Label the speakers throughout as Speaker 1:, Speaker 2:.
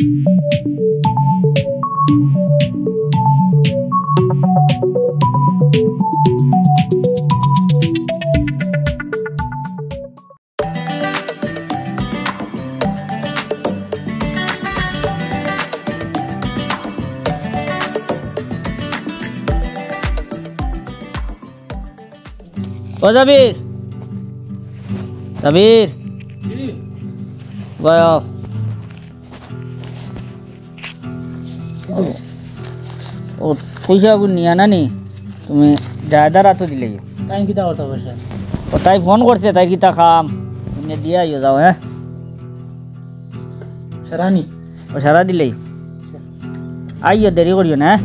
Speaker 1: ओ जबीर जबीर गयो ओ पैसा को निया ना नी तुम्हें ज़्यादा रात तो दिले
Speaker 2: टाइम कितना होता पैसा
Speaker 1: और ताई फोन करते ताई कितना काम तुमने दिया यो जाओ है
Speaker 2: शरानी
Speaker 1: और सारा दिले आइयो देरी करियो ना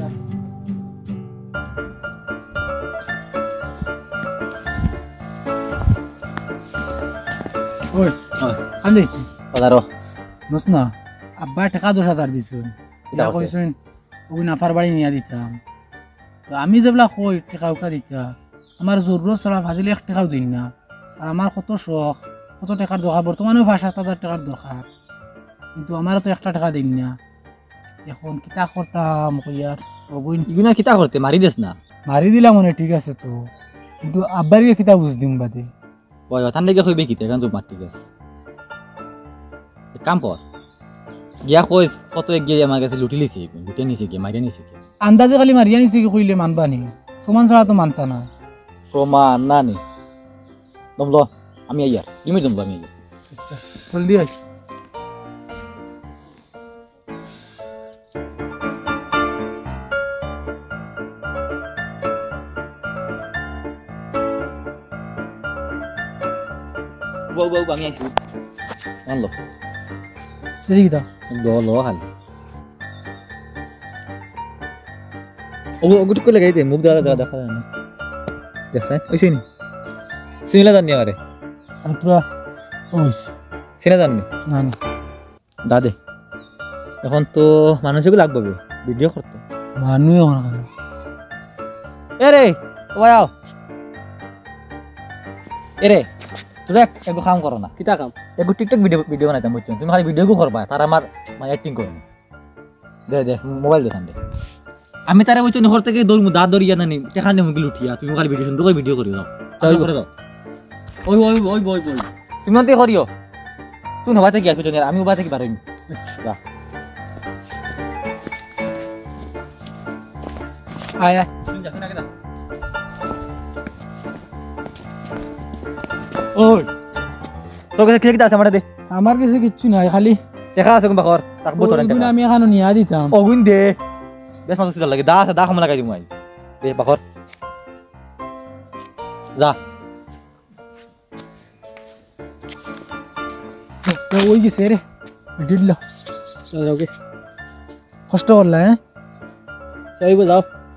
Speaker 2: ओए आंदे
Speaker 1: पधारो
Speaker 2: नुसना अब्बा টাকা 10,000 দিছুন এটা কইছুন ওই নাফার বাড়ি নিয়া দিতাম তো আমি যেবলা কই টাকা উকা দিতা আমার জরুরত ছাড়া ফাজিলে 1 টাকাও দিন না আর আমার কত শখ কত টাকার দরকার বর্তমানেও 5,000 টাকার দরকার কিন্তু আমার তো 1 টাকা দিন না এখন কিতা করতাম কইয়ার ওগুন
Speaker 3: ইগুনা কিতা করতে মারি দেস না
Speaker 2: মারি দিলাম মনে ঠিক আছে তো কিন্তু আব্বারকে কিতা বুঝ দিম বাদে
Speaker 3: ওই ওখান থেকে কইবে কিতা কারণ তো মারতে গেছ কাম কর গিয়া কইস কত এক গিয়ে আমার কাছে লুটি লিছি লুটে নিছে কি মারিয়া নিছে কি
Speaker 2: আন্দাজে খালি মারিয়া নিছে কি কইলে মানবা নি প্রমাণ ছাড়া তো মানতা না
Speaker 3: প্রমাণ না নি দমলো আমি আইয়ার ইমি দমলো আমি আইয়ার
Speaker 2: জলদি আইস
Speaker 3: বউ বউ আমি আইছি আনলো
Speaker 2: দেখি দাও
Speaker 3: গলো খালি ওগুট কো লাগাই দে মুখ দাদা দাদা দেখা না দেখছেন ওইছে নি সিনা জানি আরে
Speaker 2: আর তোরা ওইস
Speaker 3: সিনা জানি
Speaker 2: না না
Speaker 3: দাদে এখন তো মানুষকে লাগবে ভিডিও করতে
Speaker 2: মানুষ এখন
Speaker 3: এ রে ওই আও এ রে তুই একটু কাম করো না
Speaker 1: कितना काम
Speaker 3: একটু টিকটক ভিডিও বানাইতাম বুঝছো তুমি খালি ভিডিও করবা তার আমার মানে অ্যাক্টিং করবে দে দে মোবাইল দেখান দে আমি তারে বুঝছো ঘর থেকে দৌড় দাঁত দৌড়িয়া নানি দেখান মুগি লুঠিয়া তুমি খালি ভিডিও সুন্দর করে ভিডিও করিও চালু করে দাও ওই ওই ওই ওই ওই তুমি অন্তে করিও তুই নবাতে গিয়া কিছু আমি ওবা থেকে বারইম যা
Speaker 2: আয়া
Speaker 3: ওই তোকে কি কি আছে আমারে দে
Speaker 2: আমার কাছে কিচ্ছু নাই খালি
Speaker 3: দেখা আছে কোন বাখর তাকবো তোর
Speaker 2: ওইগুলো আমি এখানে নিয়া দিতাম
Speaker 3: ওগুন দে বেশ মানুষ সুন্দর লাগে দা আছে দা খাম লাগাই দিমু আই দে বাখর যা
Speaker 2: তো ওই গেছে রে দিল
Speaker 1: ओके
Speaker 2: কষ্ট করলা হ্যাঁ
Speaker 1: चलो बताओ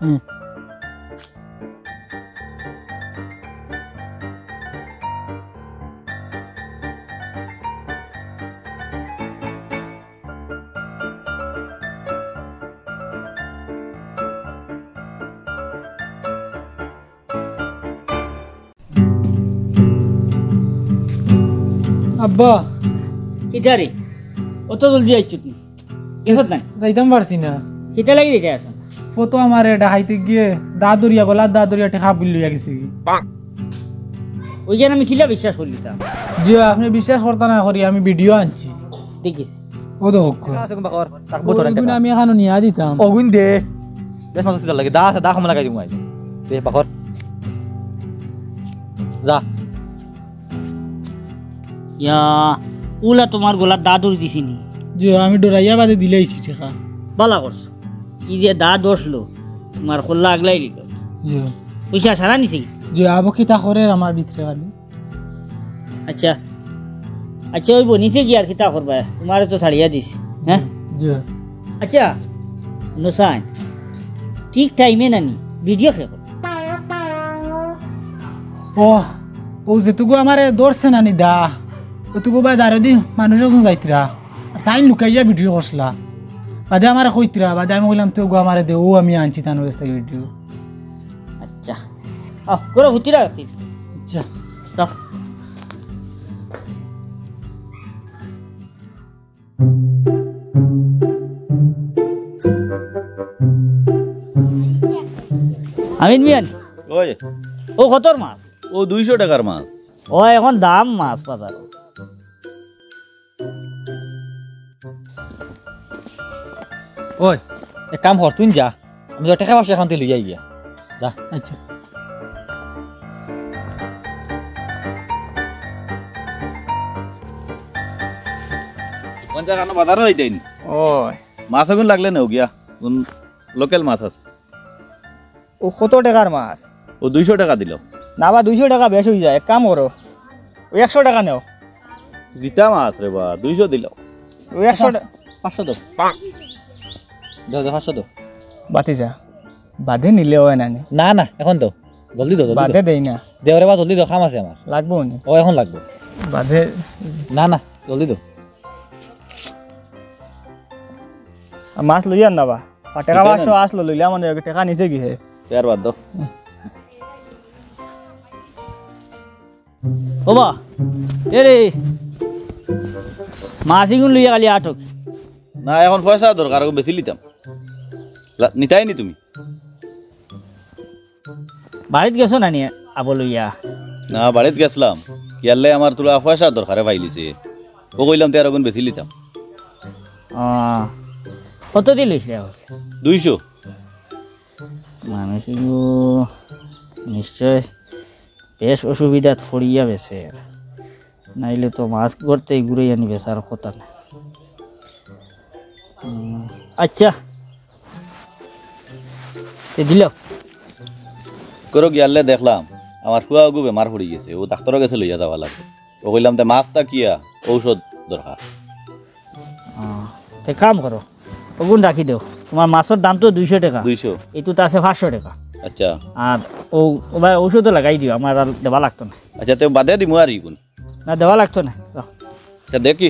Speaker 2: আব্বা
Speaker 1: किधर रे ओ तो जल्दी आई चुतनी कैसा ना
Speaker 2: যাইতাম পারছি না
Speaker 1: कितना लगी रे कैसा
Speaker 2: ফটো আমারে ডাহাইতে গিয়ে দাদুরিয়া গলা দাদুরিয়া টেকা বিল লইয়া গেছে কি
Speaker 1: ওই জান আমি কিলা বিশ্বাস করলিতাম
Speaker 2: যে আপনি বিশ্বাস করতা না করি আমি ভিডিও আনছি
Speaker 1: দেখিস
Speaker 2: ও দেখো
Speaker 3: আছে কোন বাখর তাকবো তোর
Speaker 2: ওইগুলো আমি এখানে নিয়া দিতাম
Speaker 3: ওগুন দে বেশ মানুষ সুন্দর লাগে দা আছে দা খাম লাগাই দিমু আই দে বাখর যা
Speaker 1: या उला তোমার গলা দাদুর দিছিনি
Speaker 2: যে আমি ডরাইয়া বাদে দিলেইছি টেকা
Speaker 1: বালা করছ কি যে দাদ বসলো তোমার খোলা আগলাই লিখো
Speaker 2: যে
Speaker 1: পয়সা সারা নিছি
Speaker 2: যে আবো কি তা করে আমার ভিতরে খালি
Speaker 1: আচ্ছা আচ্ছা ওই বনিছে কি আর কিতা করবা তোমারে তো ছাড়িয়া দিছি হ্যাঁ
Speaker 2: যে
Speaker 1: আচ্ছা নুসান ঠিক টাইমে নানি ভিডিও শেষ করো
Speaker 2: ও ও যেটুকু আমারে দৌড়ছে না নি দা ওটুকু বা দাঁড়ে দি মানুষের যাইতরা আর তাই লুকাইয়া ভিডিও করছিলা বাদে আমার কইতরা বাদে আমি বললাম তো গো আমারে দে ও আমি আনছি তানোর কাছ থেকে ভিডিও
Speaker 1: আচ্ছা আহ করে হুতিরা রাখিস
Speaker 2: আচ্ছা
Speaker 1: দাও হামিদ মিয়ান
Speaker 4: ওই
Speaker 1: ও কতর মাছ
Speaker 4: ও 200 টাকার মাছ
Speaker 1: ও এখন দাম মাছ বাজার
Speaker 3: ওই এক কাম কর তুই যা আমি তো টাকা পয়সা এখান থেকে লইয়া গিয়া যা
Speaker 2: আচ্ছা
Speaker 4: পঞ্চাশ খানো বাজারও হইতেন
Speaker 5: ওই
Speaker 4: মাছ আগুন লাগলে নেও গিয়া লোকাল মাছ আছে
Speaker 5: ও কত টাকার মাছ
Speaker 4: ও 200 টাকা দিল
Speaker 5: না বা 200 টাকা বেশ হয়ে যায় এক কাম করো ও 100 টাকা নেও
Speaker 4: জিতা মাছ রে বা 200 দিল
Speaker 5: ও 100 টাকা
Speaker 3: 500 দাও দাও 500 দাও
Speaker 5: বাতি যা বাদে নিলে হয় না
Speaker 3: না না এখন দাও জলদি দাও জলদি
Speaker 5: বাদে দেই না
Speaker 3: দেওরে বা জলদি দাও কাম আছে আমার
Speaker 5: লাগবো নি
Speaker 3: ও এখন লাগবে
Speaker 5: বাদে
Speaker 3: না না জলদি দাও
Speaker 5: মাছ লইয়া না বা টাকা 500 আসলো লইলা মানে টাকা নিচে গিয়ে
Speaker 4: চার বাদ দাও
Speaker 1: ওবা এ রে মাছিগুন লইয়া কালি আটক
Speaker 4: না এখন পয়সা দরকার আগে বেশি লিতাম নিতাই নি তুমি
Speaker 1: বাড়িত গেছো না নিয়ে আবো লইয়া
Speaker 4: না বাড়িত গেছিলাম কিয়ালে আমার তোলা পয়সা দরকারে পাইলিছে ও কইলাম তের আগুন বেশি লিতাম
Speaker 1: কত দিয়ে লইছিলে
Speaker 4: 200
Speaker 1: মানুষগুলো নিশ্চয় বেশ অসুবিধাত পড়িয়া বেছে নাইলে তো মাছ করতে ঘুরে আনি বেচার কথা না আচ্ছা দিল
Speaker 4: করো গিয়ালে দেখলাম আমার খুয়া গু বেমার পড়ে গেছে ও ডাক্তারের কাছে লইয়া যাওয়া লাগবে ও কইলাম তে মাছটা কিয়া ঔষধ দরকার
Speaker 1: তে কাম করো ওগুন রাখি দেও তোমার মাছের দাম তো 200 টাকা
Speaker 4: 200
Speaker 1: এইটো আছে 500 টাকা
Speaker 4: আচ্ছা
Speaker 1: আর ও ওবার ঔষধও লাগাই দিও আমার আর দেওয়া লাগতো না
Speaker 4: আচ্ছা তে বাদে দিমু আর ইগুন
Speaker 1: না দেওয়া লাগতো না যাও।
Speaker 4: আচ্ছা দেখি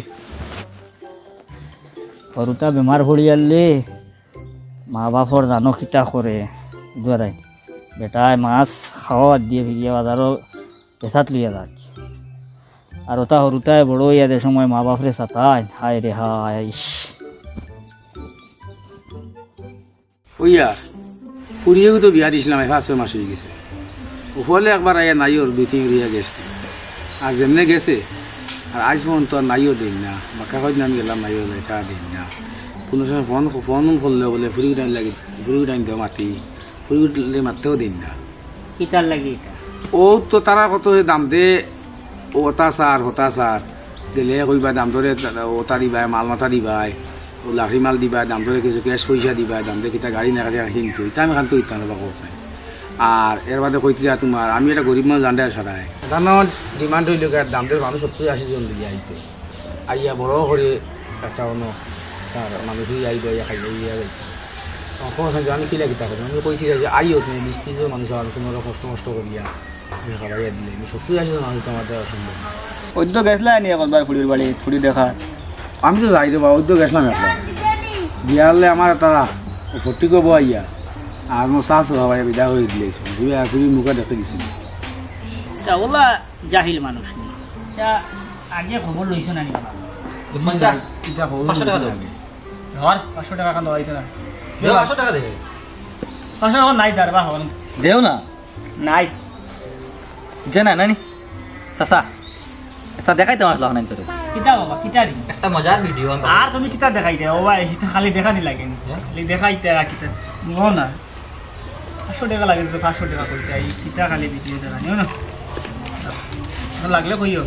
Speaker 1: সৰুটা বেমাৰ পৰি আলে মা বাপৰ জানো খিতা কৰে দুৱাৰাই বেটাই মাছ খাওয়া দিয়ে ভিগিয়ে বাজারও পেশাত লিয়া যাক আর ওটা সৰুটাই বড় ইয়া দে সময় মা বাপরে সাতাই হায় রে হায় ইস
Speaker 2: ওইয়া পুরিয়েও তো বিয়া দিছিলাম 5 মাস হয়ে গেছে ওফলে একবার আয়া নাইওর বিটিং রিয়া গেছে আর যেমনে গেছে আর আজ পর্যন্ত নাইও দিন না বাঁকা কদিন আমি গেলাম নাইও লেখা দিন না কোনো সময় ফোন করলে বলে ফুরি টাইম লাগে ফুরি টাইম দেও মাতি ফুরি উঠলে মারতেও দিন না
Speaker 1: কিতার লাগি এটা
Speaker 2: ও তো তারা কত দাম দে ও হতা সার দিলে কইবা দাম ধরে ওটা দিবাই মাল মাথা দিবাই ও লাঠি মাল দিবা দাম ধরে কিছু ক্যাশ পয়সা দিবা দাম ধরে কিতা গাড়ি না কাজে কিন্তু এটা আমি খান তো ইত্যান বা কোথায় আর এর বাদে কইতে তোমার আমি একটা গরিব মানুষ জানতে সারাই সাধারণত ডিমান্ড হইল দাম ধরে মানুষ 70-80 জন দিয়ে আইতো আইয়া বড় করে একটা অন্য তার মানুষই আইব ইয়া খাই ইয়া যাইছে তখন আমি কিলা কিতা করি আমি কইছি যে আইও তুমি 20-30 জন মানুষ আর তোমার কষ্ট করিয়া আমি খাবাইয়া দিলে 70-80 জন মানুষ তোমার দেওয়া অসম্ভব
Speaker 5: ওই তো গেছলা নি একবার ফুড়ির বাড়ি ফুড়ি দেখা
Speaker 2: আমি তো যাই দেবা ওই তো গেছিলাম একবার বিয়ারলে আমার তারা ভর্তি করবো আইয়া আর আমার শাশু হওয়াই বিদা হয়ে দিয়েছিল ফুড়ির মুখে দেখে দিছিল
Speaker 1: তা ওলা জাহিল মানুষ নি তা আগে খবর লইছ না নি
Speaker 2: এটা
Speaker 3: 500 টাকা দাও
Speaker 5: 500 টাকা কালো আইতা না
Speaker 3: 500 টাকা দে
Speaker 5: 500 টাকা নাই দার বা হন
Speaker 3: দেও না
Speaker 5: নাই
Speaker 3: জানা নানি চাচা এটা দেখাইতে আসলো না তোরে
Speaker 1: কিতা বাবা কিতা দি
Speaker 3: একটা মজার ভিডিও
Speaker 5: আর তুমি কিতা দেখাই দে ও ভাই এটা খালি দেখানি লাগে নি খালি দেখাইতে কিতা নো না 500 টাকা লাগে তো 500 টাকা কইতে এই কিতা খালি ভিডিও দেখানি না লাগলে কইও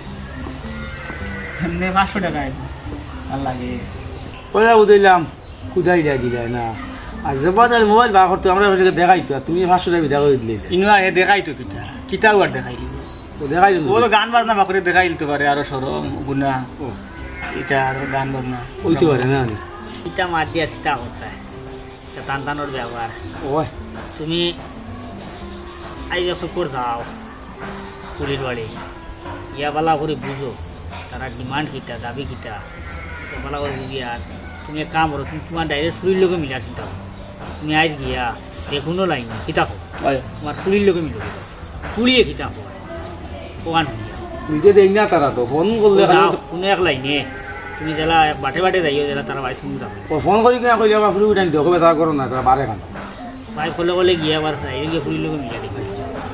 Speaker 5: এমনি 500 টাকা আর লাগে
Speaker 2: ওরা বুঝলাম কুদাই যায় দিলাই না আর জবাদার মোবাইল বার করতে আমরা দেখাইতো তুমি 500 টাকা বিদা করে দিলে
Speaker 5: ইনুয়া এ দেখাই তো কিতা কিতাও আর দেখাই
Speaker 2: ও দেখাই
Speaker 5: ও তো গান বাজনা বাকরে দেখাই দিতে পারে আরো সরম গুনা এটা আর গান বাজনা
Speaker 2: ওই তো পারে না
Speaker 1: কিতা মার দিয়া কিতা করতে টান টানোর ব্যবহার
Speaker 2: ওই
Speaker 1: তুমি আইজা সুপুর যাও পুলির বাড়ি ইয়া বালা করে বুঝো তারা ডিমান্ড কিতা দাবি কিতা বালা করে বুঝিয়া তুমি এক কাম করো তুমি তোমার ডাইরেক্ট ফুলির লোকে মিলা চিন্তা করো তুমি আজ গিয়া দেখুনো লাইন কিতা খো তোমার ফুলির লোকে মিলো ফুলিয়ে কিতা খো ওখান
Speaker 2: বুঝতে দেই না তারা তো ফোন করলে
Speaker 1: কোনো এক লাইনে তুমি জেলা বাটে বাটে যাইও জেলা তারা বাড়ি তুমি যাবে
Speaker 2: ফোন করি কিনা কইলে আবার ফুরি উঠাই দিও কবে তা করো না তারা বারে খান
Speaker 1: পাইপ কলে কলে গিয়ে আবার ফ্রাইডে গিয়ে ফুলি লোক মিলা দেখি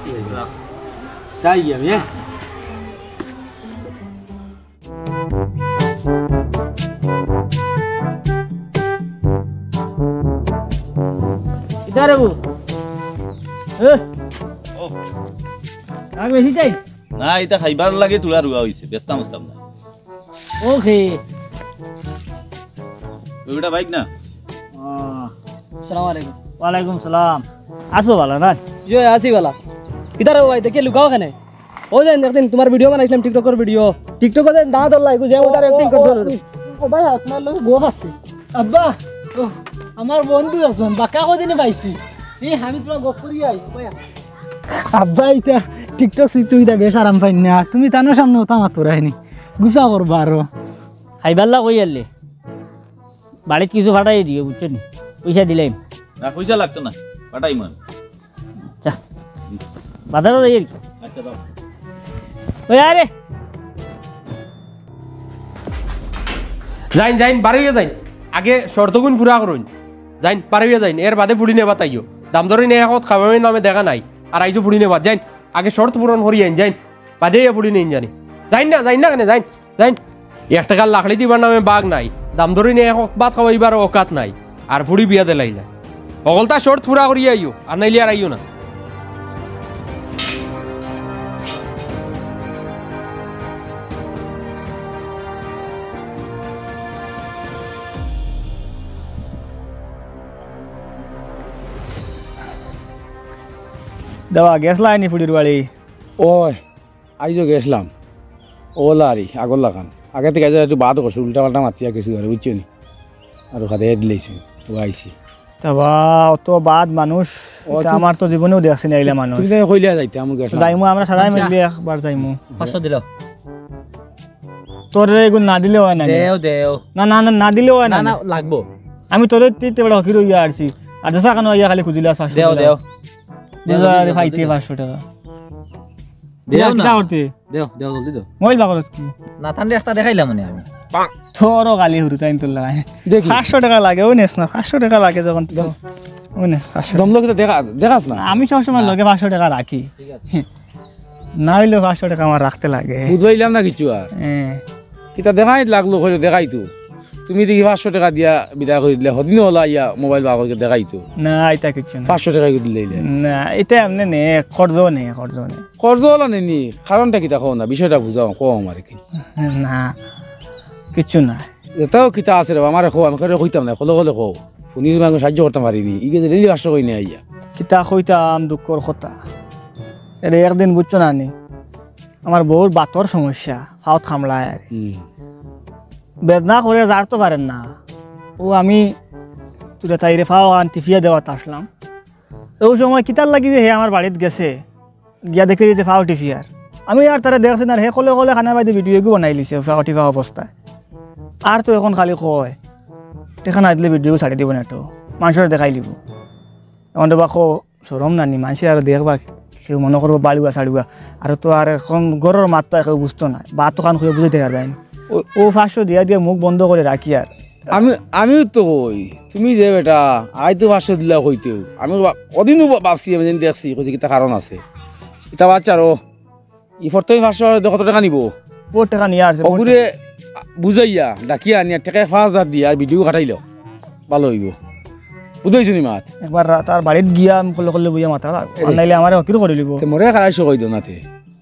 Speaker 2: চাই আমি হ্যাঁ
Speaker 1: ইতারে বু বেশি চাই
Speaker 4: না এটা খাইবার লাগে তোলা রুয়া হয়েছে ব্যস্ত মুস্তাম না
Speaker 1: ওকে
Speaker 4: ওইটা বাইক না
Speaker 6: আসসালামু আলাইকুম
Speaker 1: ওয়ালাইকুম সালাম আসো ভালো না
Speaker 6: জয় আসি वाला इधर हो भाई देखिए लुकाओ कने ओ जाइन देखते तुम्हारा वीडियो बनाइছিলাম টিকটকের ভিডিও টিকটকে দেন দাঁত ধরলাই কো যে ওটার অ্যাক্টিং করছ
Speaker 2: ও ভাই আপনার লোক গোপ আছে আব্বা আমার বন্ধু আছেন বাকা কদিনে পাইছি এই আমি তোমার গোপ করি আই আব্বা এটা টিকটক তুই দা বেশ আরাম পাই না তুমি তানোর সামনে ওটা মাত রাইনি গুসা করবা আরো
Speaker 1: খাইবাল্লা কই আনলে বাড়িতে কিছু ফাটাই দিও বুঝছেন পয়সা দিলাম
Speaker 4: না পয়সা লাগতো না পাঠাই মান
Speaker 1: চা বাজারও যাই
Speaker 4: আচ্ছা দাও
Speaker 1: ওই আরে
Speaker 7: যাইন যাইন বাড়িয়ে যাইন আগে শর্তগুণ পুরা করুন যাইন বাড়িয়ে যাইন এর বাদে ফুড়ি নেবা তাইও দাম ধরে নিয়ে এখন খাবার নামে দেখা নাই আর আইসো ফুড়ি নেবা যাইন আগে শর্ত পূরণ করি আইন যাইন বাদে ফুড়ি নেই জানি যাইন না কেন যাইন যাইন 1 টাকার লাকড়ি দিবার নামে বাঘ নাই দাম ধরে নিয়ে এখন ভাত খাওয়াইবার অকাত নাই আর ফুড়ি বিয়া দিলাইলা অগলতা শর্ত পুরা করি আইও আর নাইলে আর আইও না
Speaker 5: দেওয়া গ্যাস লাইনি ফুডির বাড়ি
Speaker 2: ওই আইজো গেছিলাম ওলা আরি আগর লাগান আগে থেকে একটু বাদ করছো উল্টা পাল্টা মাতিয়া কিছু করে বুঝছো নি আর খাতে হেড দিয়েছি ও আইছি
Speaker 5: তাবা অত বাদ মানুষ এটা আমার তো জীবনেও দেখছি না এইলা মানুষ
Speaker 2: তুমি কইলা যাইতে আমি গেছিলাম
Speaker 5: যাইমু আমরা সবাই মিলে একবার যাইমু
Speaker 3: 500 দিলাও
Speaker 5: তোর এগুলো না দিলেও হয় না
Speaker 3: দেও
Speaker 5: না না না না দিলেও হয়
Speaker 3: না
Speaker 5: না
Speaker 3: না লাগবো
Speaker 5: আমি তোর তিতে বড় হকির ইয়া আসছি আর দশা কেন ইয়া খালি খুঁজিলা 500
Speaker 3: দেও
Speaker 5: দিলা ফাইতে 500 টাকা
Speaker 3: দেও না
Speaker 5: কিটা করতে
Speaker 3: দেও জলদি দাও
Speaker 5: মোবাইল বাগরস কি
Speaker 3: না থানলে একটা দেখাইলাম মানে আমি
Speaker 5: তোরও গালি হুরু তাই তোর লাগাই
Speaker 2: দেখি
Speaker 5: 500 টাকা লাগে ও নেস না 500 টাকা লাগে যখন ওনে 500
Speaker 2: দমলোক দেখাস না
Speaker 5: আমি সবসময় লগে 500 টাকা রাখি না হইলে 500 টাকা আমার রাখতে লাগে
Speaker 2: বুঝাইলাম না কিছু আর
Speaker 5: হ্যাঁ
Speaker 2: কিতা দেখাই লাগলো হইলো দেখাই তো তুমি দেখি 500 টাকা দিয়া বিদায় করে দিলে হদিন হলা ইয়া মোবাইল বাগরকে দেখাই তো
Speaker 5: না এটা কিছু না
Speaker 2: 500 টাকা দিলে
Speaker 5: না এটা এমনি নে খরচ নে
Speaker 2: খরচ হলা নেনি কারণটা কিতা কও না বিষয়টা বুঝাও কও আমার কি
Speaker 5: না কিছু না
Speaker 2: এটাও কিতা আছে রে আমার কও আমি কইতাম না কলে কও শুনি আমি সাহায্য করতে পারিনি ইগে যে ডেলি 500 কই না আইয়া
Speaker 5: কিতা কইতাম দুঃখর কথা এরে একদিন বুঝছো না নি আমার বউর বাতর সমস্যা ফাউত খামলায় আর বেদনা করে যার তো পারেন না ও আমি তুলে তাইরে ফাও আন টিফিয়া দেওয়া আসলাম ওই সময় কিতার লাগি যে হে আমার বাড়িতে গেছে গিয়া দেখি যে ফাও টিফিয়ার আমি আর তারা দেখছি না হে কলে কলে খানা বাইদে ভিডিও এগু বানাই লিছে ফাও টিফা অবস্থায় আর তো এখন খালি কয় টেকা না দিলে ভিডিও ছাড়ি দিব না তো মানুষের দেখাই দিব এখন দেবা কো সরম নানি মানুষে আর দেখবা কেউ মনে করবো বাড়ুয়া ছাড়ুয়া আর তো আর এখন গরুর মাত্রা কেউ বুঝতো না বা তো খান খুঁজে বুঝতে পারবেন ও 500 দিয়া মুখ বন্ধ করে রাখি আর
Speaker 2: আমিও তো কই তুমি যে বেটা আই তো 500 দিলা কইতেও আমি অদিনও ভাবছি আমি যেন দেখছি কই কিতা কারণ আছে এটা বাচ্চারও ই ফটো 500 কত টাকা নিব
Speaker 5: ও টাকা নিয়ে আসছে
Speaker 2: ওগুরে বুঝাইয়া ডাকিয়া আনিয়া টাকা 5000 দিয়া ভিডিও কাটাইল ভালো হইব বুঝাইছো নি মাত
Speaker 5: একবার তার বাড়িতে গিয়া আমি কলে কলে বুঝিয়া মাথা নাইলে আমার হকির করে লিব
Speaker 2: মরে খারাইছো কই দিও নাতে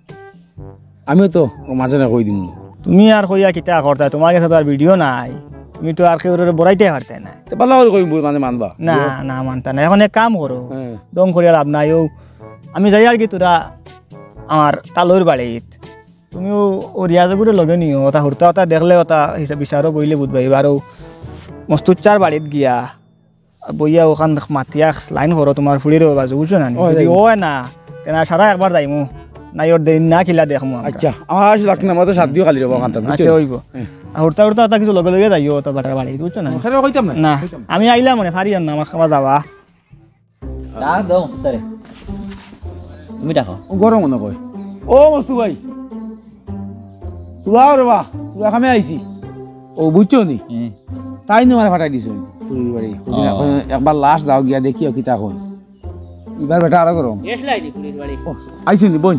Speaker 2: আমিও তো মাঝে না কই দিম
Speaker 5: তুমি আর কইয়া কিতা করতা তোমার কাছে তো আর ভিডিও নাই তুমি তো আর কেউ বড়াইতে পারতে না
Speaker 2: ভালো করে কইম মানে মানবা
Speaker 5: না না মানতা না এখন এক কাম করো
Speaker 2: হ্যাঁ
Speaker 5: দম করিয়া লাভ নাই ও আমি যাই আর কি তোরা আমার তালুর বাড়িত তুমিও ও রিয়াজগুলো লগে নিও ওটা হুরতা ওটা দেখলে ওটা হিসাব বিচারও বইলে বুঝবাই আর মস্তুচ্চার বাড়িত গিয়া বইয়া ওখান মাতিয়া লাইন করো তোমার ফুলিরও বাজু বুঝছো না যদি ও না তেনা সারা একবার যাইমু নাই ওর দিন না খিলা দেখমু
Speaker 2: আচ্ছা আমার আসলে লাগনা মতো সাত দিও খালি রব কান্তা
Speaker 5: আচ্ছা হইব হুরতা হুরতা ওটা কিছু লগে লগে যাইও ওটা বাটার বাড়ি বুঝছো না
Speaker 2: খালি কইতাম না
Speaker 5: না আমি আইলাম মানে ফারি না আমার খাওয়া যাওয়া
Speaker 3: ডাক দাও তারে তুমি ডাকো
Speaker 2: গরম মনে কয় ও মস্তু ভাই তুলা রে বা তুলা খামে আইছি ও বুঝছো নি তাই নো মানে ফাটাই দিছো পুরি বাড়ি একবার লাস্ট যাও গিয়া দেখিও কিতা কই
Speaker 8: এবার বেটা আরো গরম
Speaker 1: গেছলাই দি পুলিশ বাড়ি
Speaker 8: আইসুন বোন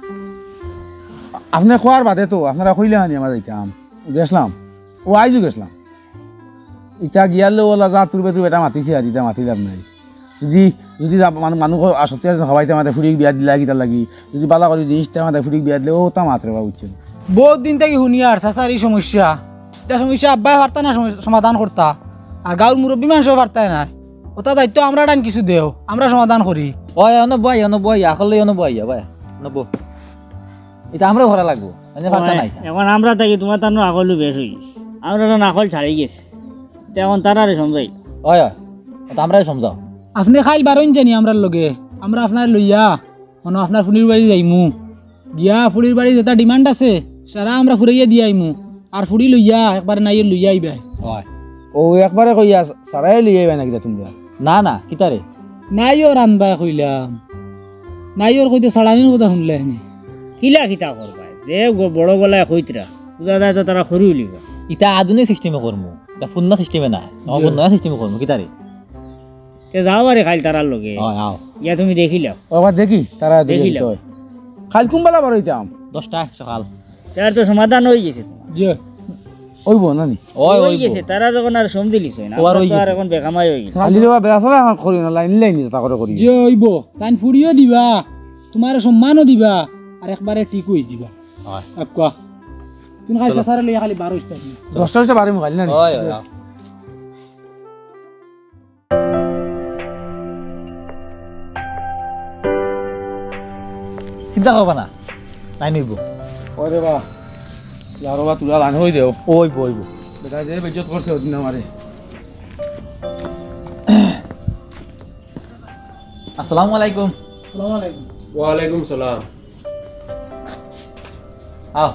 Speaker 8: আপনার খোয়ার বাদে তো আপনারা কইলে আনি আমার যাইতাম গেছলাম ও আইজু গেছলাম ইটা গিয়ালে ওলা যা তুরবে তুই বেটা মাতিছি আর ইটা মাতিলাম নাই যদি যদি মানুষ সত্যি সবাইতে আমাদের ফুড়িক বিয়া দিলা গিটার লাগি যদি বালা করি জিনিসটা আমাদের ফুড়িক বিয়া দিলে ও তা মাত্রে বা বুঝছেন
Speaker 2: বহুত দিন থেকে শুনি আর চাচার এই সমস্যা এটা সমস্যা আব্বাই পারতা না সমাধান করতা আর গাঁর মুরব্বী মানুষও পারতাই না ওটা দায়িত্ব আমরা টান কিছু দেও আমরা সমাধান করি
Speaker 3: ওই বই আসলে বই ভাই নব এটা আমরা ভরা লাগবো পারতা নাই
Speaker 1: এখন আমরা থাকি তোমার তার আকলু বেশ হয়ে গেছে আমরা তো আকল ছাড়ি গেছে এখন তারারে সমঝাই
Speaker 3: ওই এটা আমরাই সমঝাও
Speaker 2: আপনি খাইল বারোইন জানি আমরার লগে আমরা আপনার লইয়া মনে আপনার ফুলির বাড়ি যাইমু গিয়া ফুলির বাড়ি যেটা ডিমান্ড আছে সারা আমরা ফুরাইয়া দিয়ে আইমু আর ফুড়ি লইয়া একবার নাই লইয়া আইবা
Speaker 3: ওই
Speaker 8: ও একবারে কইয়া সারাই লিয়ে আইবা নাকি তোমরা
Speaker 3: না কিতারে
Speaker 2: নাইও রানবা কইলাম নাইওর কইতে সাড়ানির কথা শুনলে নি
Speaker 1: কিলা খিতা করবা যে বড় গলায় কইতরা বুঝা যায় তো তারা খরি উলিবা
Speaker 3: ইটা আধুনিক সিস্টেমে করমু এটা ফুন্না সিস্টেমে নাই নয়া সিস্টেমে করমু কিতারে
Speaker 1: তে যাও আরে খাইল তারার লগে
Speaker 3: ওই আও
Speaker 1: ইয়া তুমি দেখিলাও
Speaker 8: আবার দেখি তারা
Speaker 1: দেখিলাম।
Speaker 8: দেখি খাল কুম্বালা বার হইতাম
Speaker 3: 10টা সকাল
Speaker 1: তার তো সমাধান হয়ে গেছে
Speaker 2: যে
Speaker 8: ওইব নানি
Speaker 1: হয়ে গেছে তারা যখন আর সম দিলিস না
Speaker 3: ও আর হয়ে
Speaker 1: আর এখন বেকামাই হয়ে গেছে
Speaker 8: খালি রেবা বেড়াছলা এখন করি না লাইন লাইন তা করে করি
Speaker 2: যে হইব তাই ফুড়িও দিবা তোমার সম্মানও দিবা আর একবারে ঠিক হয়ে যাবা
Speaker 3: হয়
Speaker 2: কোয়া তুমি খালি চাচারে লইয়া খালি 12 টাকা
Speaker 8: 10টা হচ্ছে বারে মোবাইল নানি
Speaker 3: ওই চিন্তা করবা না নাই নিব
Speaker 8: ওরে বা ইয়ারো বা তুলা লান হই দেও
Speaker 3: ওই
Speaker 8: বেটা যে বেজত করছে ওদিন আমারে
Speaker 3: আসসালামু আলাইকুম
Speaker 2: আসসালামু আলাইকুম
Speaker 7: ওয়ালাইকুম সালাম
Speaker 3: আও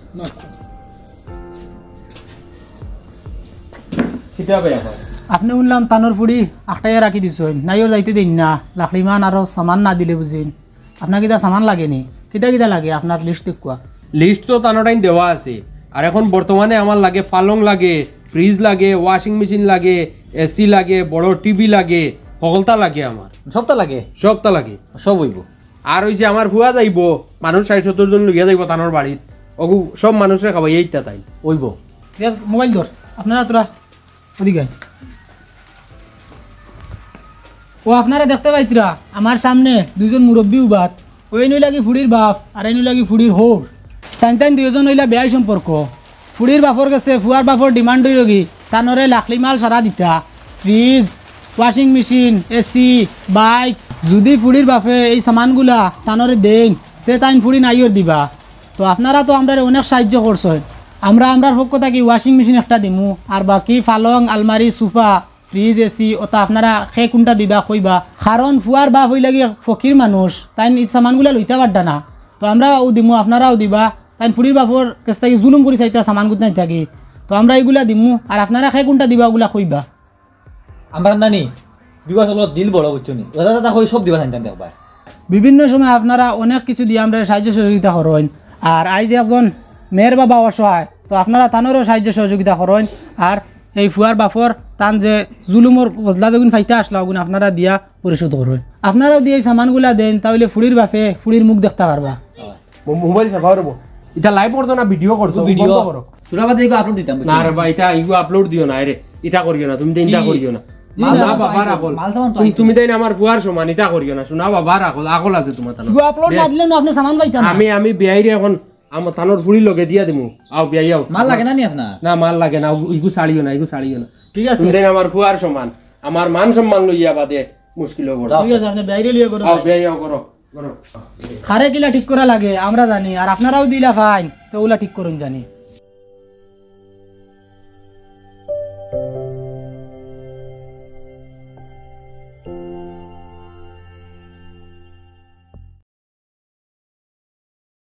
Speaker 7: কিতা ভাই এখন
Speaker 2: আপনি শুনলাম তানোর ফুড়ি আখটাইয়া রাখি দিছেন নাইও যাইতে দিন না লাখড়িমান আর সামান না দিলে বুঝিন আপনার কিতা সামান লাগেনি কিতা লাগে আপনার লিস্ট দেখুয়া
Speaker 7: লিস্ট তো তানোটাইন দেওয়া আছে আর এখন বর্তমানে আমার লাগে পালং লাগে ফ্রিজ লাগে ওয়াশিং মেশিন লাগে এসি লাগে বড় টিভি লাগে সকলতা লাগে আমার
Speaker 3: সবটা লাগে
Speaker 7: সবটা লাগে
Speaker 3: সব হইব
Speaker 7: আর ওই যে আমার ফুয়া যাইব মানুষ 60-70 জন লইয়া যাইব তানোর বাড়িত ওগু সব মানুষের খাবাই এইটা তাই
Speaker 3: হইব
Speaker 2: ঠিক আছে মোবাইল ধর আপনারা তোরা ওদিকে ও আপনারা দেখতে পাইতরা আমার সামনে দুইজন মুরব্বী উবাত ওই নই লাগি ফুড়ির বাপ আর এই নই লাগি ফুড়ির হোর টাইন দুইজন হইলা বেয়াই সম্পর্ক ফুড়ির বাপর গেছে ফুয়ার বাপর ডিমান্ড হই রগি তানরে লাখলি মাল সারা দিতা fridge washing machine AC bike যদি ফুড়ির বাপে এই সামানগুলা তানরে দেন তে তাইন ফুড়ি নাইয়র দিবা তো আপনারা তো আমরা অনেক সাহায্য করছেন আমরার পক্ষ থাকি ওয়াশিং মেশিন একটা দিমু আর বাকি ফালং আলমারি সোফা ফ্রিজ এসি ওটা আপনারা খে কোনটা দিবা কইবা কারণ ফুয়ার বাপ হই লাগি ফকির মানুষ তাই এই সামানগুলা লইতে পারডা না তো আমরাও দিমু আপনারাও দিবা তাই ফুড়ির বাপর কাছ থেকে জুলুম করি চাইতা সামানগুলো নাই থাকি তো আমরা এইগুলা দিমু আর আপনারা খে কোনটা দিবা ওগুলা কইবা
Speaker 3: আমার নানি বিবাহ দিল বড় বুঝছনি দাদা হই সব দিবা জানতেন দেখবা
Speaker 2: বিভিন্ন সময় আপনারা অনেক কিছু দিয়ে আমরা সাহায্য সহযোগিতা করেন আর আই যে একজন মেয়ের বাবা অসহায় তো আপনারা তানেরও সাহায্য সহযোগিতা করেন আর এই ফুয়ার বাপর তান যে জুলুমর বদলা যখন ফাইতে আসলা ওগুন আপনারা দিয়া পরিশোধ করেন আপনারাও দিয়ে এই সামানগুলা দেন তাহলে ফুড়ির বাপে ফুড়ির মুখ দেখতে পারবা
Speaker 7: মোবাইল চাফা করব এটা লাইভ করছো না ভিডিও করছো
Speaker 3: ভিডিও
Speaker 7: বন্ধ করো
Speaker 3: তোরা বাদে এগো আপলোড দিতাম
Speaker 7: না রে ভাই এটা ইগো আপলোড দিও না রে এটা করিও না তুমি তিনটা করিও না না বাবা রাখল
Speaker 3: মাল সামান তো
Speaker 7: তুমি তাই আমার ফুয়ার সমান এটা করিও না শোনা বাবা রাখল আকল আছে তোমার তানো
Speaker 2: আপলোড না দিলে আপনি সামান পাইতেন
Speaker 7: আমি বিয়াইরে এখন আমার তানোর ফুড়ি লগে দিয়া দিমু আও বিয়াই আও
Speaker 3: মাল লাগে না নি আপনার
Speaker 7: না মাল লাগে না ইগু ছাড়িও না
Speaker 2: ঠিক আছে
Speaker 7: তুমি তাই আমার ফুয়ার সমান আমার মান সম্মান লইয়া বাদে মুশকিল হবো
Speaker 2: ঠিক আছে আপনি বাইরে লিয়ে করো
Speaker 7: আও বিয়াই আও করো করো
Speaker 2: খারে কিলা ঠিক করা লাগে আমরা জানি আর আপনারাও দিলা ফাইন তো ওগুলা ঠিক করুন জানি